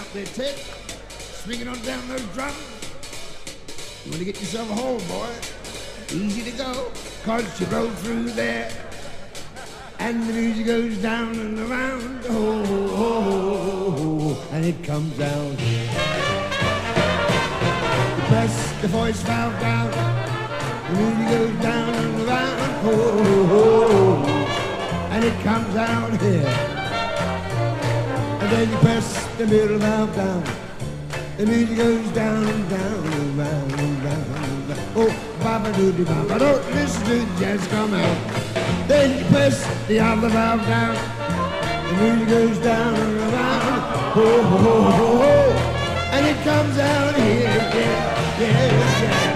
up there, Ted. Swinging on down those drums. You want to get yourself a hold, boy. Easy to go, 'cause you roll through there. And the music goes down and around. Oh, oh, oh, oh, and it comes down here. You press the voice valve down. The music goes down and around. Oh, oh, oh, and it comes out here. And then you press the middle valve down. The music goes down and down and round and round and round. Oh, baba-doody baba, don't listen to the jazz come out. Then you press the other valve down. The music goes down and around. Oh, oh, oh, oh, and it comes out here, yeah, yeah, yeah.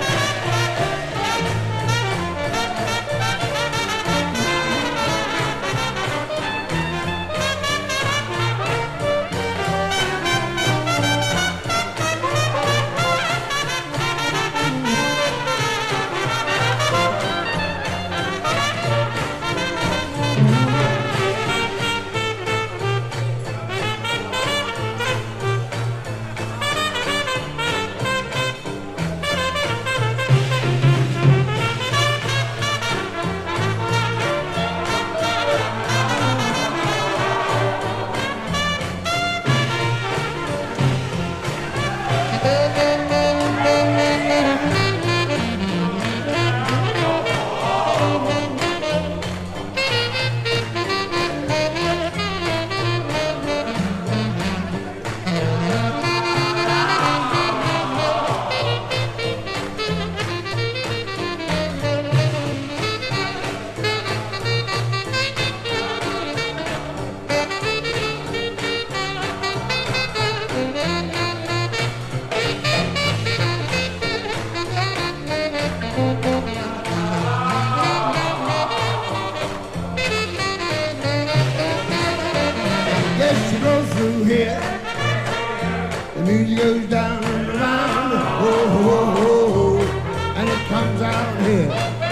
Through here, the music goes down and around, oh, oh, oh, oh, and it comes out here.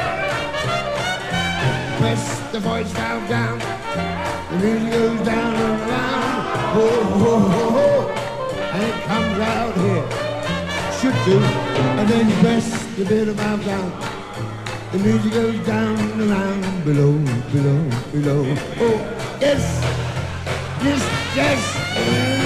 Press the voice valve down, the music goes down and around, oh, oh, oh, oh, and it comes out here. Should do, and then you press the middle valve down, the music goes down and around, below, below, below. Oh, yes. Yes, yes.